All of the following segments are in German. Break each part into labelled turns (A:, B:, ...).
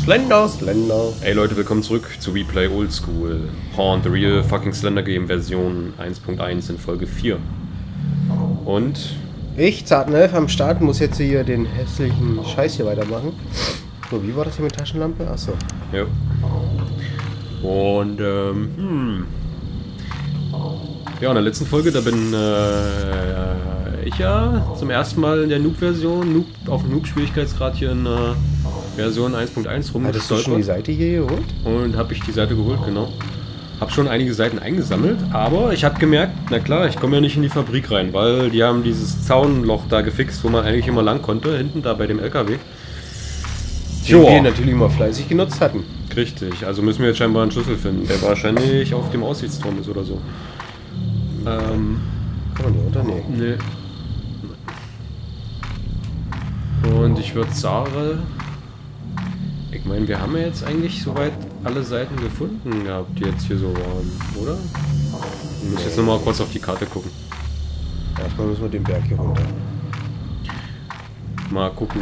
A: Slender, Slender.
B: Hey Leute, willkommen zurück zu We Play Old School. Haunt the Real Fucking Slender Game Version 1.1 in Folge 4. Und
A: Ich, Zartenelf am Start, muss jetzt hier den hässlichen Scheiß hier weitermachen. So, wie war das hier mit Taschenlampe? Achso.
B: ja. Und ja, in der letzten Folge, da bin ich ja zum ersten Mal in der Noob-Version, auf dem Noob-Schwierigkeitsgrad hier in Version 1.1 rum.
A: Hattest du schon die Seite hier geholt?
B: Und habe ich die Seite geholt, genau. Habe schon einige Seiten eingesammelt, aber ich habe gemerkt, na klar, ich komme ja nicht in die Fabrik rein, weil die haben dieses Zaunloch da gefixt, wo man eigentlich immer lang konnte, hinten da bei dem LKW.
A: Den wir natürlich mal fleißig genutzt hatten.
B: Richtig, also müssen wir jetzt scheinbar einen Schlüssel finden, der wahrscheinlich auf dem Aussichtsturm ist oder so.
A: Kann man hier runter? Nee.
B: Nee. Und ich würde sagen, ich meine, wir haben ja jetzt eigentlich soweit alle Seiten gefunden gehabt, die jetzt hier so waren, oder? Ich muss jetzt nochmal kurz auf die Karte gucken.
A: Erstmal müssen wir den Berg hier runter.
B: Mal gucken,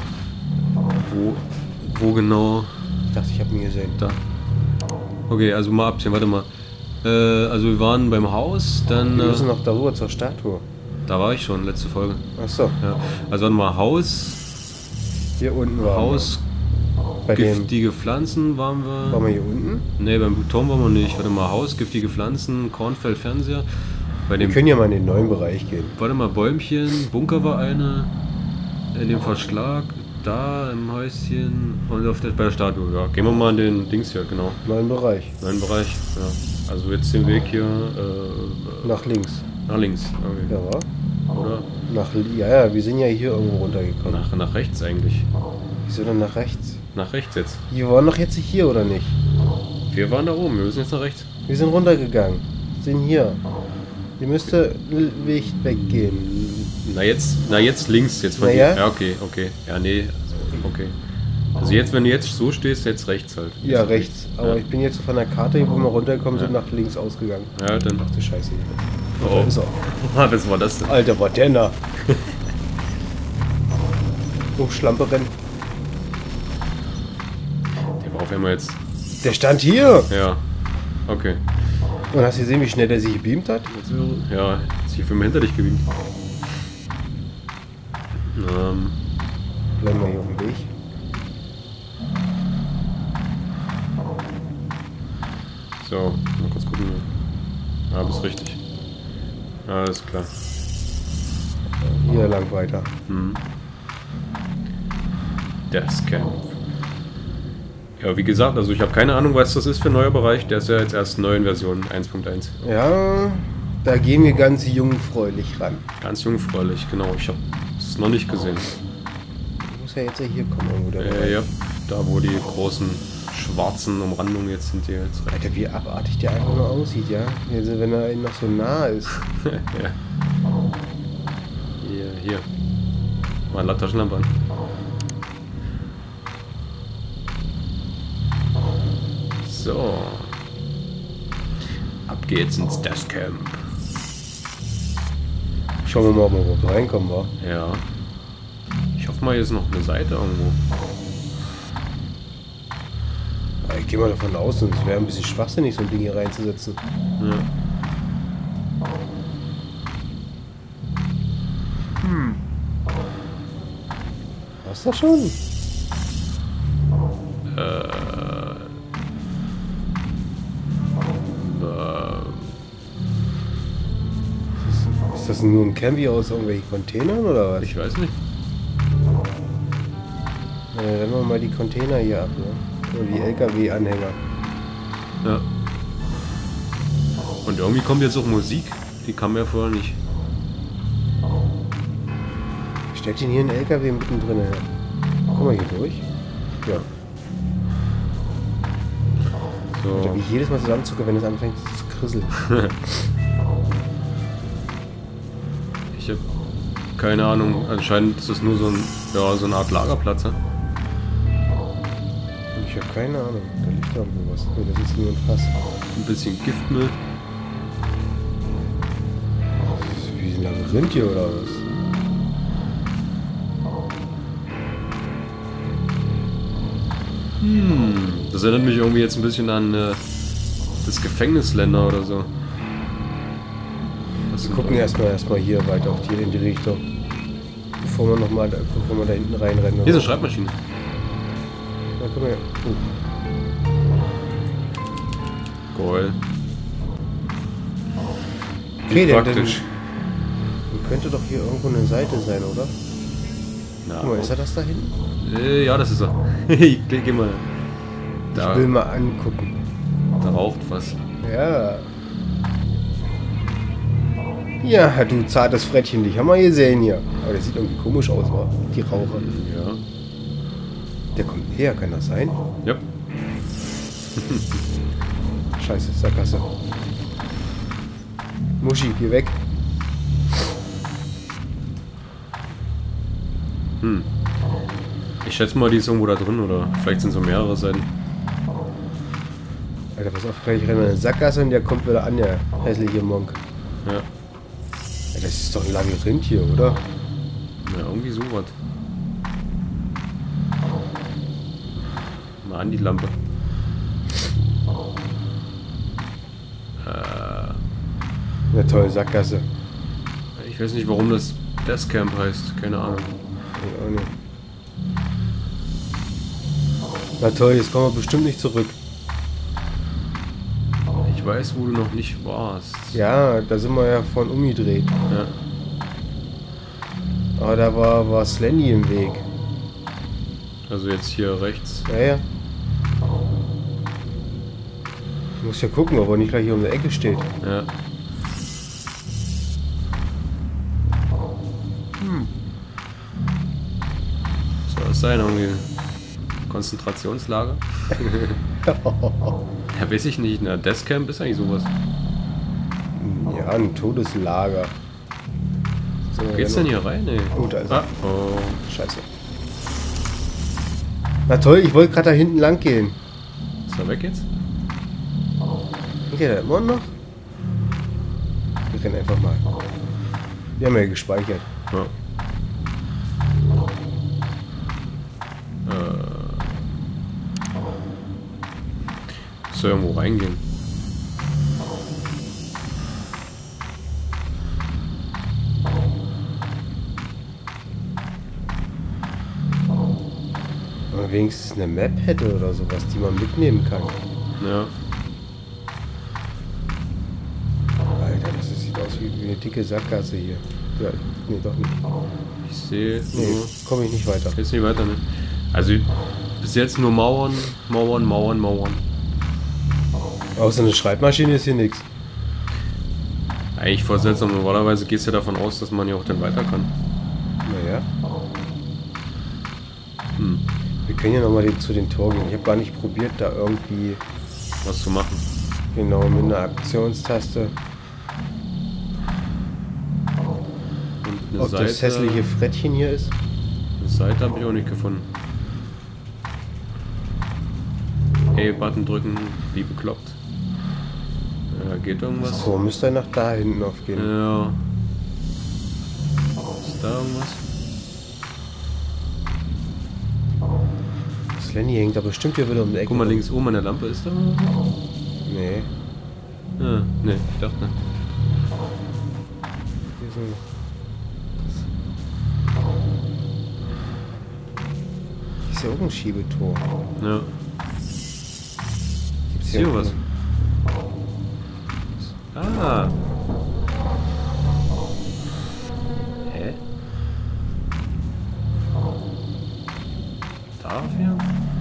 B: wo genau.
A: Ich dachte, ich habe ihn gesehen.
B: Da. Okay, also mal abziehen, warte mal. Also wir waren beim Haus, dann...
A: Wir müssen noch darüber zur Statue.
B: Da war ich schon, letzte Folge.
A: Achso.
B: Ja. Also warte mal, Haus...
A: Hier unten waren
B: Haus,
A: wir.
B: giftige Pflanzen waren wir...
A: Waren wir hier unten?
B: Ne, beim Turm waren wir nicht. Warte mal, Haus, giftige Pflanzen, Kornfeld, Fernseher. Bei
A: Wir
B: dem...
A: können ja mal in den neuen Bereich gehen.
B: Warte mal, Bäumchen, Bunker war eine, in dem Verschlag, da im Häuschen und bei der Statue, ja. Gehen wir mal in den Dings hier, genau.
A: Neuen Bereich.
B: Neuen Bereich, ja. Also jetzt den Weg hier,
A: Nach links.
B: nach links, okay.
A: Ja, wa?
B: Oder?
A: Ja, wir sind ja hier irgendwo runtergekommen.
B: Nach rechts eigentlich.
A: Wieso denn nach rechts?
B: Nach rechts jetzt.
A: Wir waren doch jetzt hier, oder nicht?
B: Wir waren da oben, wir müssen jetzt nach rechts.
A: Wir sind runtergegangen. Sind hier. Ihr müsste Weg weggehen.
B: Na jetzt links, jetzt von
A: Na
B: hier.
A: ja?
B: Ja, okay. Ja, nee, okay. Also jetzt, wenn du jetzt so stehst, jetzt rechts halt.
A: Ja, rechts. Aber
B: Ja.
A: ich bin jetzt von der Karte, wo wir runtergekommen sind, nach links ausgegangen.
B: Ja, dann.
A: Ach du Scheiße.
B: Oh,
A: Da ist er.
B: was war das denn?
A: Alter, war der da? Oh, Schlampe rennen.
B: Der war auf einmal jetzt.
A: Der stand hier!
B: Ja. Okay.
A: Und hast du gesehen, wie schnell der sich gebeamt hat?
B: Ja, jetzt hier für mich hinter dich gewinnen.
A: Bleiben wir hier auf dem Weg.
B: So, mal kurz gucken. Ja, bist richtig. Alles klar.
A: Hier lang weiter.
B: Das Camp. Ja, wie gesagt, also ich habe keine Ahnung, was das ist für ein neuer Bereich. Der ist ja jetzt erst neu in Version 1.1.
A: Ja, da gehen wir ganz jungfräulich ran.
B: Ganz jungfräulich, genau. Ich habe es noch nicht gesehen.
A: Muss ja jetzt hier kommen irgendwo der Bereich.
B: Ja, da wo die großen schwarzen Umrandungen jetzt sind, die jetzt rein.
A: Alter, wie abartig der einfach nur aussieht, ja? Also, wenn er noch so nah ist.
B: Ja. Hier. Mal eine Taschenlampe an. So. Ab geht's ins Deathcamp.
A: Schauen wir mal, ob wir überhaupt reinkommen, wa?
B: Ja. Ich hoffe mal, hier ist noch eine Seite irgendwo.
A: Ich gehe mal davon aus, es wäre ein bisschen schwachsinnig, so ein Ding hier reinzusetzen.
B: Ja.
A: Hast du das schon? Ist das nur ein Camp aus irgendwelchen Containern oder was?
B: Ich weiß nicht.
A: Rennen wir mal die Container hier ab, ne? Oder die LKW-Anhänger.
B: Ja. Und irgendwie kommt jetzt auch Musik. Die kam ja vorher nicht.
A: Stellt ihn hier ein LKW mittendrin her. Guck mal hier durch. Ja.
B: So.
A: Da wie ich jedes Mal zusammenzucke, wenn es anfängt zu krisseln.
B: Ich habe keine Ahnung. Anscheinend ist das nur so eine Art Lagerplatz. Ja?
A: Ich habe keine Ahnung. Da liegt irgendwo was. Nee, das ist nur ein Fass.
B: Ein bisschen Giftmüll.
A: Das ist wie ein Labyrinth hier oder was?
B: Das erinnert mich irgendwie jetzt ein bisschen an das Gefängnisländer oder so.
A: Wir gucken erstmal hier weiter auf in die Richtung. Bevor wir da hinten reinrennen.
B: Hier ist eine Schreibmaschine.
A: Na, guck mal.
B: Geil.
A: Okay,
B: Wie praktisch.
A: Dann könnte doch hier irgendwo eine Seite sein, oder?
B: Na,
A: Guck mal, ist er das da hinten?
B: ja, das ist er. Geh mal. Da,
A: Ich will mal angucken.
B: da raucht was.
A: Ja. Ja, du zartes Frettchen, dich haben wir gesehen hier. Aber der sieht irgendwie komisch aus, wa? Die Raucher.
B: Ja.
A: Der kommt her, kann das sein?
B: Ja.
A: Scheiße, Sackgasse. Muschi, geh weg.
B: Ich schätze mal, die ist irgendwo da drin oder vielleicht sind so mehrere Seiten.
A: Alter, pass auf, gleich rennen wir in eine Sackgasse und der kommt wieder an, der hässliche Monk.
B: Ja.
A: Ja, das ist doch ein Labyrinth hier, oder?
B: Ja, irgendwie sowas. Mal an die Lampe.
A: Eine tolle Sackgasse.
B: Ich weiß nicht, warum das Deathcamp heißt. Keine Ahnung.
A: Ich auch nicht. Na toll, jetzt kommen wir bestimmt nicht zurück.
B: Ich weiß, wo du noch nicht warst.
A: Ja, da sind wir ja von umgedreht.
B: Ja.
A: Aber da war Slendy im Weg.
B: Also jetzt hier rechts.
A: Ja, ja. Ich muss ja gucken, ob er nicht gleich hier um der Ecke steht.
B: Ja. Soll das sein, irgendwie Konzentrationslager? Ja, weiß ich nicht. Na, Deathcamp ist eigentlich sowas.
A: Ja, ein Todeslager. So,
B: Geht's denn hier rein, ey?
A: Oh, da ist
B: Ah,
A: er.
B: oh.
A: Scheiße. Na toll, ich wollte gerade da hinten lang gehen.
B: Ist er weg jetzt?
A: Geht er immer noch? Wir rennen einfach mal. Wir haben ja gespeichert.
B: Ja. Soll irgendwo reingehen?
A: Wenn man wenigstens eine Map hätte oder sowas, die man mitnehmen kann.
B: Ja.
A: Alter, das sieht aus wie eine dicke Sackgasse hier. Ja, nee, doch nicht.
B: Ich sehe
A: Nee,
B: nur.
A: komme ich nicht weiter.
B: Jetzt nicht weiter, ne? Also bis jetzt nur Mauern, Mauern, Mauern, Mauern.
A: Außer eine Schreibmaschine ist hier nichts.
B: Eigentlich voll seltsam. Normalerweise gehst du ja davon aus, dass man ja auch dann weiter kann.
A: Naja.
B: Hm.
A: Wir können ja nochmal zu den Tor gehen. Ich habe gar nicht probiert, da irgendwie
B: Was zu machen.
A: genau mit einer Aktionstaste.
B: Und eine
A: Ob das hässliche Frettchen hier ist?
B: Eine Seite habe ich auch nicht gefunden. A-Button drücken, wie bekloppt. Ja, geht
A: Das
B: irgendwas?
A: Tor müsste nach da hinten aufgehen.
B: Ja. Ist da irgendwas?
A: Das Lenny hängt da bestimmt hier wieder um die Ecke.
B: Guck mal links oben an der Lampe, ist da?
A: Nee.
B: Ja, ne, ich dachte.
A: Hier ist ein Hier ist ja auch ein Schiebetor.
B: Ja.
A: Gibt's
B: Ist hier was? Ah. Hä? Dafür?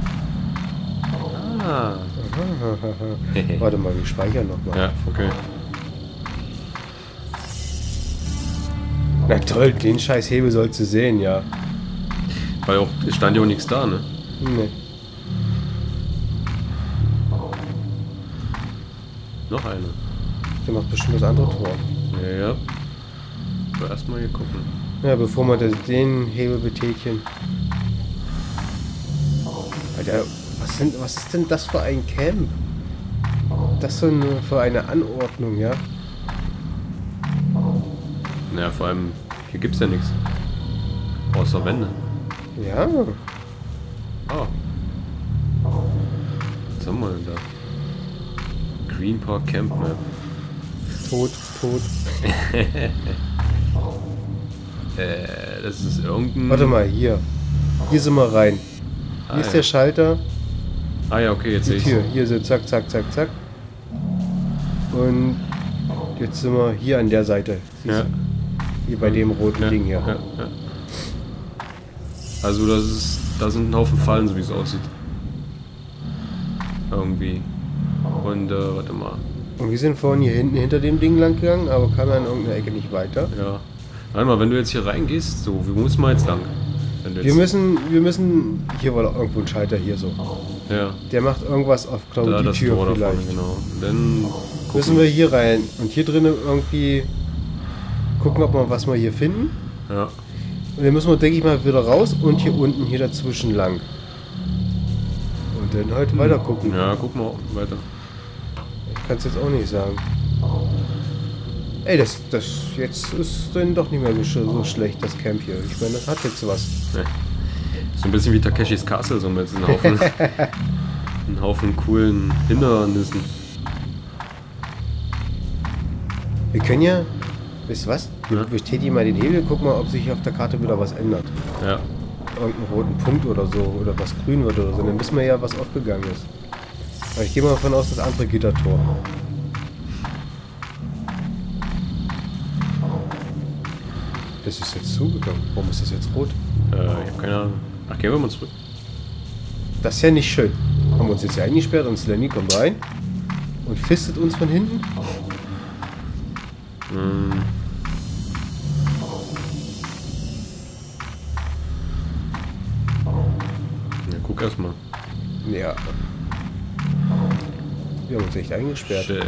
B: Ah.
A: Warte mal, wir speichern nochmal.
B: Ja, okay.
A: Na toll, den scheiß Hebel sollst du sehen, ja.
B: Weil auch, es stand ja auch nichts da, ne?
A: Nee.
B: Noch eine.
A: Der macht bestimmt das andere Tor.
B: Ja. Aber erstmal hier gucken.
A: Ja, bevor wir den Hebel betätigen. Alter, was ist denn das für ein Camp? Das für eine Anordnung, ja?
B: Naja, vor allem, hier gibt's ja nichts. Außer Wände.
A: Ja.
B: Oh. Was haben wir denn da? Green Park Camp Map.
A: Tot.
B: Das ist irgendein...
A: Warte mal, hier. Hier sind wir rein. Hier ist der Schalter.
B: Ah ja, okay, jetzt sehe
A: Die
B: ich
A: Tür. Hier so zack. Und jetzt sind wir hier an der Seite. Siehst
B: Ja.
A: du? Hier bei dem roten Ding hier.
B: Ja. Also da sind ein Haufen Fallen, so wie es aussieht. Irgendwie. Und warte mal.
A: Und wir sind vorhin hier hinten hinter dem Ding lang gegangen, aber kamen an irgendeiner Ecke nicht weiter.
B: Ja. Warte mal, wenn du jetzt hier reingehst, so, wie muss man jetzt lang? Wenn du jetzt,
A: Wir müssen. Hier war doch irgendwo ein Schalter hier so.
B: ja.
A: Der macht irgendwas auf, glaube
B: Da
A: ich, die
B: das
A: Tür
B: Tor da
A: vielleicht.
B: vorne, genau. Und dann
A: Müssen wir hier rein und hier drinnen irgendwie gucken, ob wir was wir hier finden.
B: Ja.
A: Und dann müssen wir, denke ich mal, wieder raus und hier unten hier dazwischen lang. Und dann halt weiter gucken.
B: Ja, guck mal weiter.
A: Ich kann es jetzt auch nicht sagen. Ey, das jetzt ist dann doch nicht mehr so schlecht, das Camp hier. Ich meine, das hat jetzt was.
B: Nee. So ein bisschen wie Takeshis Castle, so mit einen Haufen coolen Hindernissen.
A: Wir können ja, wisst ihr was? Wir
B: Ja.
A: bestätigen mal den Hebel, gucken mal, ob sich auf der Karte wieder was ändert.
B: Ja.
A: Irgendeinen roten Punkt oder so, oder was grün wird oder so. Dann wissen wir ja, was aufgegangen ist. Aber ich gehe mal davon aus, das andere Gittertor. Das ist jetzt zugegangen. Warum ist das jetzt rot?
B: Ich habe keine Ahnung. Ach, gehen wir mal zurück.
A: Das ist ja nicht schön. Haben wir uns jetzt hier eingesperrt und Slenny kommt rein und fistet uns von hinten.
B: Hm. Ja, guck erst mal.
A: Ja. Wir haben uns echt eingesperrt.
B: Shit.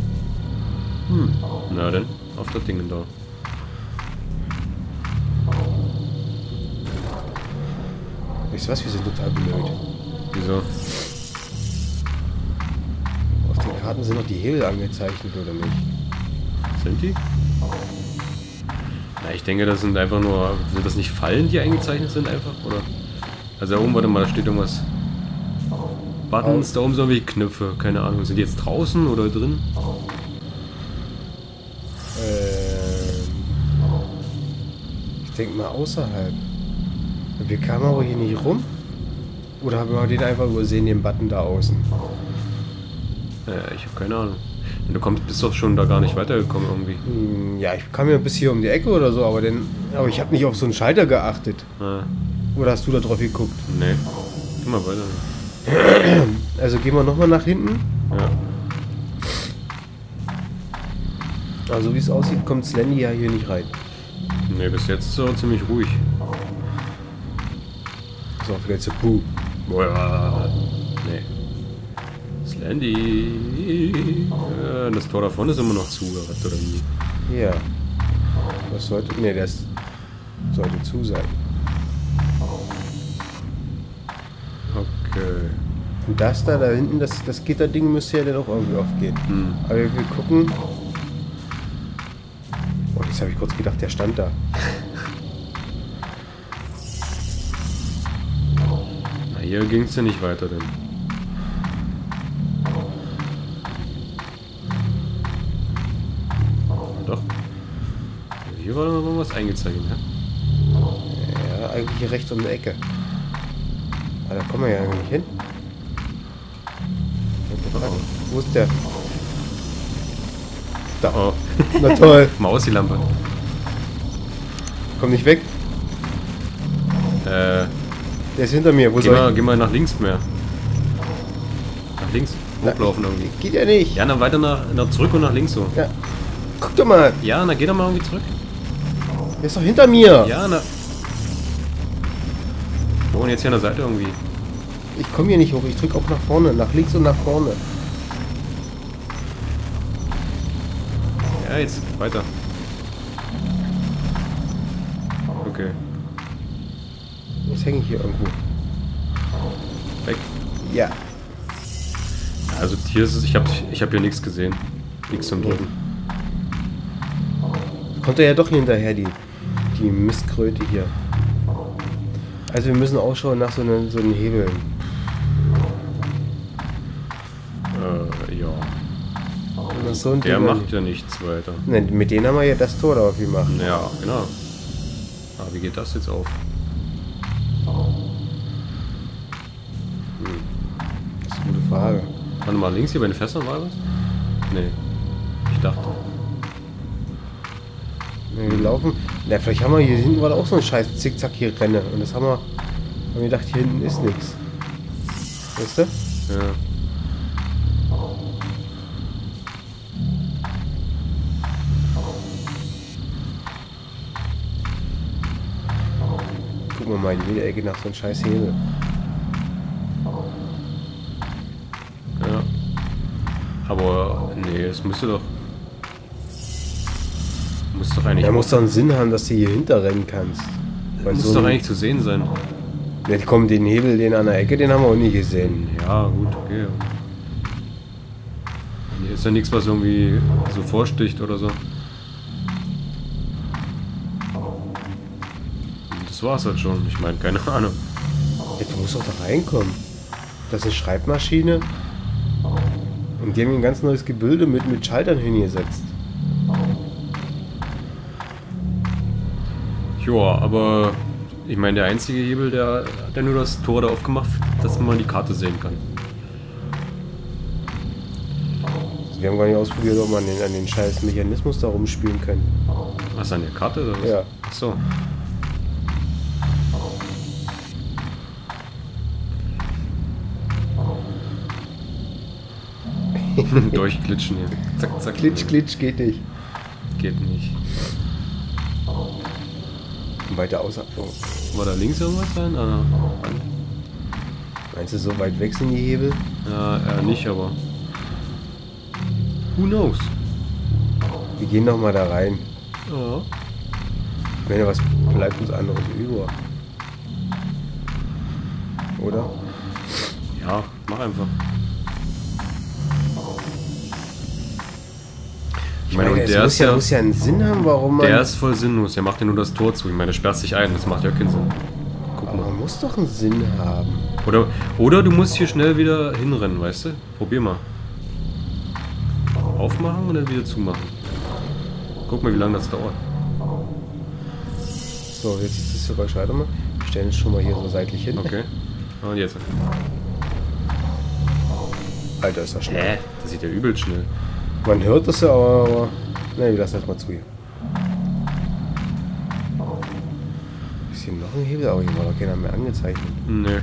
B: Na dann, auf das Ding da.
A: Weißt du was? Wir sind total blöd.
B: Wieso?
A: Auf den Karten sind noch die Hebel angezeichnet, oder nicht?
B: Sind die? Na, ich denke, das sind einfach nur... Sind das nicht Fallen, die eingezeichnet sind einfach? Oder? Also da oben, warte mal, da steht irgendwas... Buttons, da oben sind irgendwelche Knöpfe. Keine Ahnung. Sind die jetzt draußen oder drin?
A: Ich denke mal außerhalb. Wir kamen aber hier nicht rum. Oder haben wir den einfach übersehen, den Button da außen?
B: Ich habe keine Ahnung. Bist doch schon da gar nicht weitergekommen irgendwie.
A: Ja, ich kam ja bis hier um die Ecke oder so, aber ich habe nicht auf so einen Schalter geachtet. Oder hast du da drauf geguckt?
B: Nee. Geh mal weiter.
A: Also gehen wir nochmal nach hinten.
B: Ja.
A: Also wie es aussieht, kommt Slendy ja hier nicht rein.
B: Nee, bis jetzt ist er ziemlich ruhig.
A: So, vielleicht so Buh.
B: Boah. Nee. Slendy. Das Tor davon ist immer noch zu, oder was, oder wie?
A: Ja. Das sollte. Ne, das sollte zu sein.
B: Okay.
A: Und das da hinten, das Gitterding müsste ja dann auch irgendwie aufgehen. Aber wir gucken. Oh, jetzt habe ich kurz gedacht, der stand da.
B: Na, hier ging es ja nicht weiter, denn. Doch. Hier war noch was eingezeichnet, ne?
A: Ja, eigentlich hier rechts um die Ecke. Aber da kommen wir ja nicht hin. Wo ist der? Da.
B: Oh.
A: Na toll.
B: Maus, die Lampe.
A: Komm nicht weg. Der ist hinter mir. Wo soll
B: Geh mal nach links mehr. Nach links. Hochlaufen irgendwie.
A: Geht ja nicht.
B: Ja, dann weiter nach zurück und nach links so.
A: Ja. Guck doch mal.
B: Ja, na geh doch mal irgendwie zurück.
A: Der ist doch hinter mir.
B: Ja, na. Oh, und jetzt hier an der Seite irgendwie.
A: Ich komme hier nicht hoch. Ich drücke auch nach vorne. Nach links und nach vorne.
B: Ja, jetzt weiter. Okay.
A: Jetzt hänge ich hier irgendwo.
B: Weg.
A: Ja.
B: Also hier ist es, ich hab hier nichts gesehen. Nichts zum Drücken.
A: Kommt er ja doch hier hinterher, die Mistkröte hier. Also wir müssen Ausschau nach so einem Hebel. Nach so einem
B: Der
A: Ding
B: macht ja nichts weiter.
A: Ne, mit denen haben wir ja das Tor da aufgemacht.
B: Ja, genau. Aber wie geht das jetzt auf?
A: Das ist eine gute Frage.
B: Warte mal, links hier bei den Fässern war was? Nee. Ich dachte.
A: Ne, wir laufen. Na, vielleicht haben wir hier hinten war da auch so ein scheiß Zickzack hier Renne. Und das haben wir gedacht, hier hinten ist nichts. Weißt du?
B: Ja.
A: Gucken wir mal in jede Ecke nach so einem scheiß Hebel.
B: Ja. Aber nee, es müsste doch. Muss doch eigentlich.
A: Ja, muss doch einen Sinn haben, dass du hier hinterrennen kannst. Weil
B: muss
A: so
B: doch
A: ein-
B: eigentlich zu sehen sein.
A: Jetzt kommen den Hebel, den an der Ecke, den haben wir auch nie gesehen.
B: Ja, gut, okay. Hier ist ja nichts, was irgendwie so vorsticht oder so. Das war's halt schon. Ich meine, keine Ahnung.
A: Ja, du musst doch da reinkommen. Das ist eine Schreibmaschine. Und die haben hier ein ganz neues Gebilde mit Schaltern hingesetzt.
B: Joa, aber ich meine, der einzige Hebel, der hat ja nur das Tor da aufgemacht, dass man die Karte sehen kann.
A: Wir haben gar nicht ausprobiert, ob man an den scheiß Mechanismus da rumspielen kann.
B: Was, an der Karte oder was?
A: Ja.
B: Ach so. Durchglitschen hier. Zack, zack.
A: Klitsch, klitsch, geht nicht.
B: Geht nicht.
A: Und weiter außer. Oh.
B: War da links irgendwas sein? Ah,
A: Meinst du, so weit weg sind die Hebel?
B: ja, nicht, aber. Who knows?
A: Wir gehen noch mal da rein.
B: Ja.
A: Ich meine, was bleibt uns anderes über? Oder?
B: Ja, mach einfach. Ich meine, und
A: es
B: der ist ja.
A: muss ja einen Sinn haben, warum man...
B: Der ist voll sinnlos, der macht ja nur das Tor zu. Ich meine, der sperrt sich ein, das macht ja keinen Sinn. Guck
A: Aber
B: mal.
A: man muss doch einen Sinn haben.
B: Oder du musst hier schnell wieder hinrennen, weißt du? Probier mal. Aufmachen und dann wieder zumachen. Guck mal, wie lange das dauert.
A: So, jetzt ist das Geräusch weiter mal. Wir stellen es schon mal hier so seitlich hin.
B: Okay. Und jetzt.
A: Alter, ist das schnell.
B: Das sieht ja übel schnell.
A: Man hört das ja, aber... Ne, wir lassen das mal zu hier. Ist hier noch ein Hebel? Aber hier war doch keiner mehr angezeichnet.
B: Nö.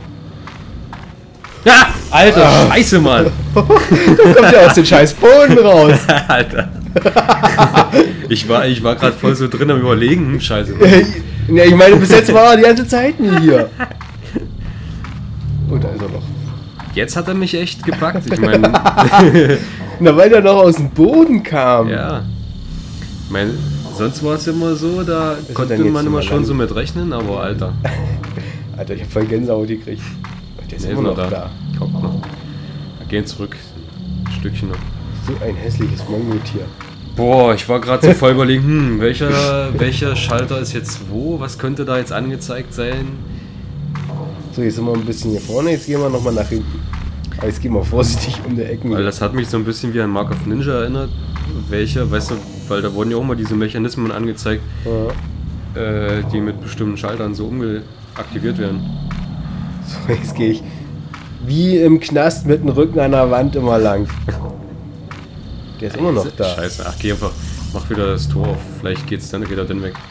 B: Ja! Alter, Scheiße, Mann!
A: Kommt ja aus dem scheiß Boden raus.
B: Alter. Ich war gerade voll so drin am Überlegen. Scheiße.
A: Ja, ich meine, bis jetzt war er die ganze Zeit nie hier. Und da ist er noch.
B: Jetzt hat er mich echt gepackt. Ich meine,
A: Na, weil der noch aus dem Boden kam.
B: ja. Ich meine, sonst war es immer so, da
A: er
B: konnte
A: denn jetzt
B: man immer
A: mal
B: schon
A: lang?
B: so mit rechnen, aber Alter.
A: Alter, ich hab voll Gänsehaut gekriegt. Der ist
B: Der
A: immer noch da.
B: Kommt noch. Wir gehen zurück. Ein Stückchen noch.
A: So ein hässliches Mongotier.
B: Boah, ich war gerade so voll überlegen, welcher Schalter ist jetzt wo? Was könnte da jetzt angezeigt sein?
A: So, jetzt sind wir ein bisschen hier vorne, jetzt gehen wir nochmal nach hinten. Aber jetzt gehen wir vorsichtig um die Ecken.
B: Weil das hat mich so ein bisschen wie an Mark of Ninja erinnert. Welcher, weißt du, weil da wurden ja auch mal diese Mechanismen angezeigt,
A: Ja.
B: die mit bestimmten Schaltern so aktiviert werden.
A: So, jetzt gehe ich wie im Knast mit dem Rücken an der Wand immer lang. Der ist immer noch da.
B: Scheiße, ach geh einfach, mach wieder das Tor auf, vielleicht geht er dann weg.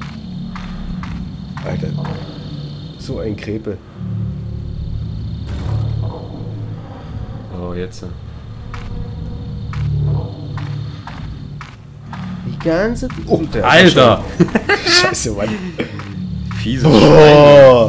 A: Alter, so ein Krepel.
B: Oh, jetzt.
A: Die ganze Zeit. Oh, der ist
B: Alter!
A: schon- Scheiße, Mann.
B: Fiese Schweine.
A: Oh.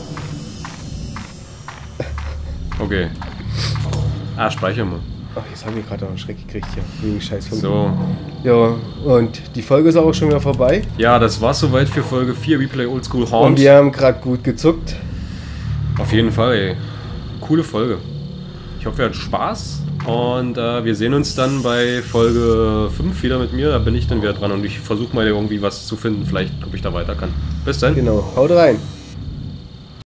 B: Okay. Ah, speichern wir.
A: Ach, jetzt haben wir gerade noch einen Schreck gekriegt hier. Wegen scheiß Funken.
B: So.
A: Ja, und die Folge ist auch schon wieder vorbei.
B: Ja, das war's soweit für Folge 4 Replay Oldschool
A: Und
B: Haunt.
A: wir haben gerade gut gezuckt.
B: Auf jeden Fall, ey. Coole Folge. Ich hoffe, ihr hattet Spaß. Und wir sehen uns dann bei Folge 5 wieder mit mir. Da bin ich dann wieder dran und ich versuche mal irgendwie was zu finden. Vielleicht, ob ich da weiter kann. Bis dann.
A: Genau, haut rein.